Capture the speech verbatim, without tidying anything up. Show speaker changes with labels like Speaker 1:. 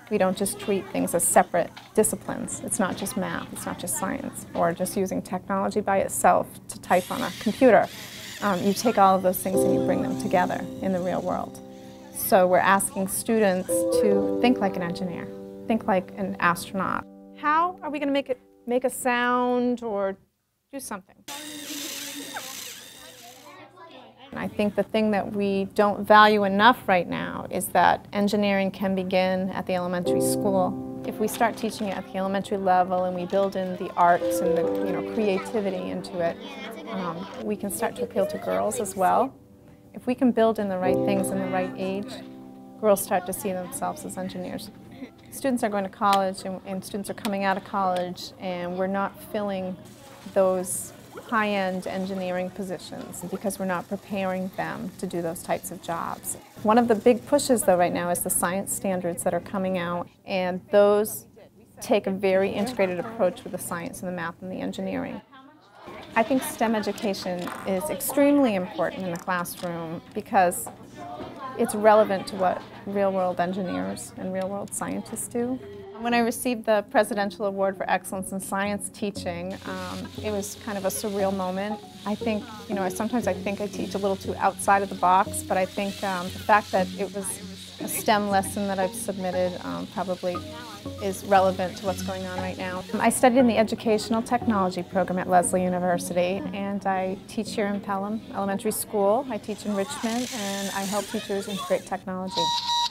Speaker 1: We don't just treat things as separate disciplines. It's not just math, it's not just science, or just using technology by itself to type on a computer. Um, you take all of those things and you bring them together in the real world. So we're asking students to think like an engineer, think like an astronaut. How are we going to make it make a sound or do something? And I think the thing that we don't value enough right now is that engineering can begin at the elementary school. If we start teaching it at the elementary level and we build in the arts and the you know, creativity into it, um, we can start to appeal to girls as well. If we can build in the right things in the right age, girls start to see themselves as engineers. Students are going to college and, and students are coming out of college, and we're not filling those high-end engineering positions because we're not preparing them to do those types of jobs. One of the big pushes though right now is the science standards that are coming out, and those take a very integrated approach with the science and the math and the engineering. I think STEM education is extremely important in the classroom because it's relevant to what real-world engineers and real-world scientists do. When I received the Presidential Award for Excellence in Science Teaching, um, it was kind of a surreal moment. I think, you know, sometimes I think I teach a little too outside of the box, but I think um, the fact that it was a STEM lesson that I've submitted um, probably is relevant to what's going on right now. I studied in the Educational Technology program at Lesley University, and I teach here in Pelham Elementary School. I teach enrichment, and I help teachers integrate technology.